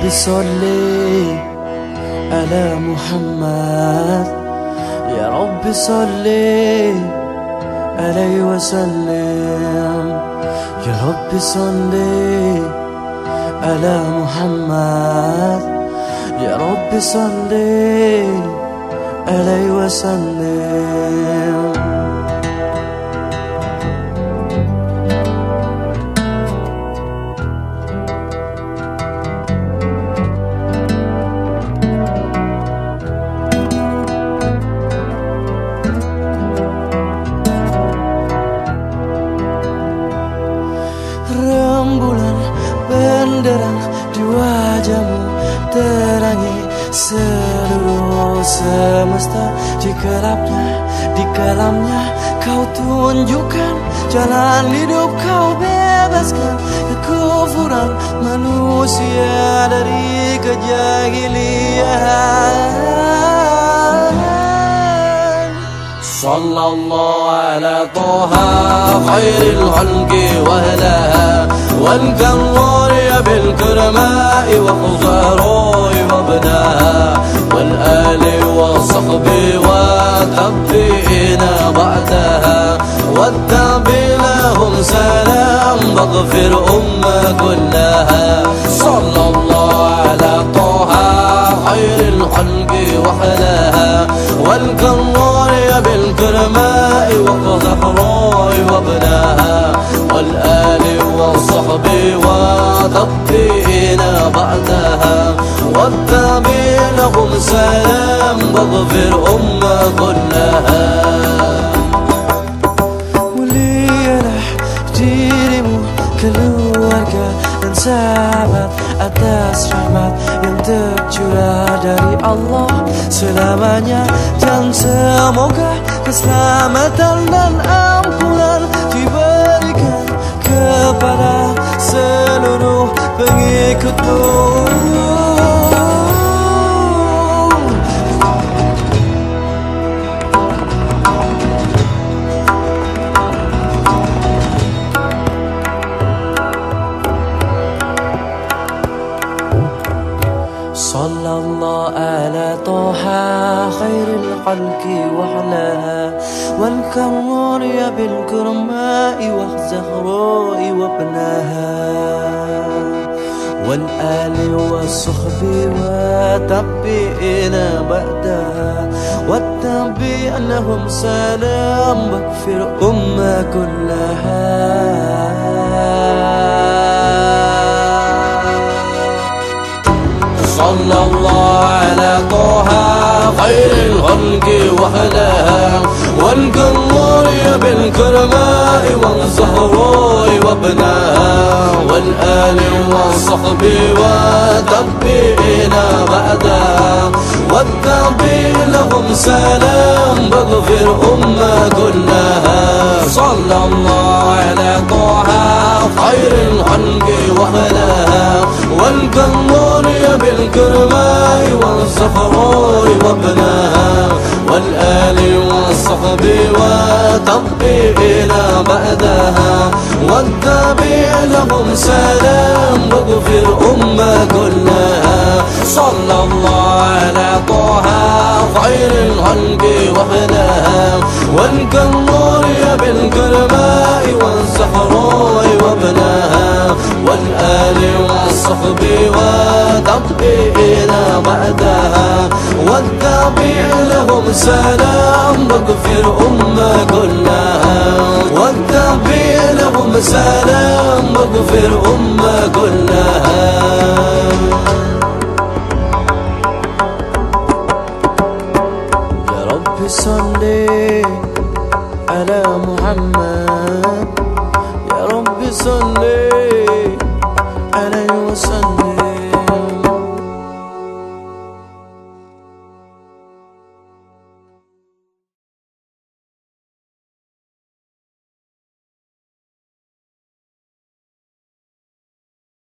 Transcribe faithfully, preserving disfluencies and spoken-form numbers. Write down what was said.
رب صل على محمد، يا رب صل عليه وسلم، يا رب صل على محمد، يا رب صل عليه وسلم. Rembulan benderang di wajahmu terangi seluruh semesta. Di gelapnya, di kelamnya kau tunjukkan jalan hidup, kau bebaskan kekufuran manusia dari kejahilian. Sallallahu ala Taha khairil khalqi wa ahlaha wal karrari bil kurma'i wa khuzaroi wa abnaha wal ali wa sahbi wa tabi'ina ba'daha wattabi lahum salam waghfir umma kullaha. Sallallahu ala Taha khairil khalqi wa ahlaha wal karrari bil kurma'i wa khuzaroi wa abnaha wal ali wa sahbi wa tabi'ina ba'daha wattabi lahum salam waghfir umma kullaha. Mulialah dirimu, keluarga dan sahabat atas rahmat yang tercurah dari Allah selamanya, dan semoga keselamatan dan ampunan diberikan kepada seluruh pengikutmu. Sallallahu ala Taha khairil khalqi wa ahlaha wal karrari bil kurma'i wa zahra'i wa abnaha wal ali wa sahbi wa tabi'ina ba'daha wattabi' lahum salam waghfir umma kullaha. Sallallahu ala Taha khairil khalqi wa ahlaha wal karrari bil kurma'i wa zahra'i wa abnaha wal ali wa sahbi wa tabi'ina ba'daha wattabi' lahum salam waghfir umma kullaha. Sallallahu ala Taha khairil khalqi wa ahlaha wal karrari bil kurma'i wa zahra'i wa abnaha wal ali wa sahbi wa tabi'ina ba'daha wattabi' lahum salam waghfir umma kullaha. Sallallahu ala Taha khairil khalqi wa ahlaha wal karrari bil kurma'i wa zahra'i wa abnaha wal ali wa sahbi wa tabi'ina ba'daha wattabi' lahum salam waghfir umma kullaha wattabi' lahum salam waghfir umma kullaha.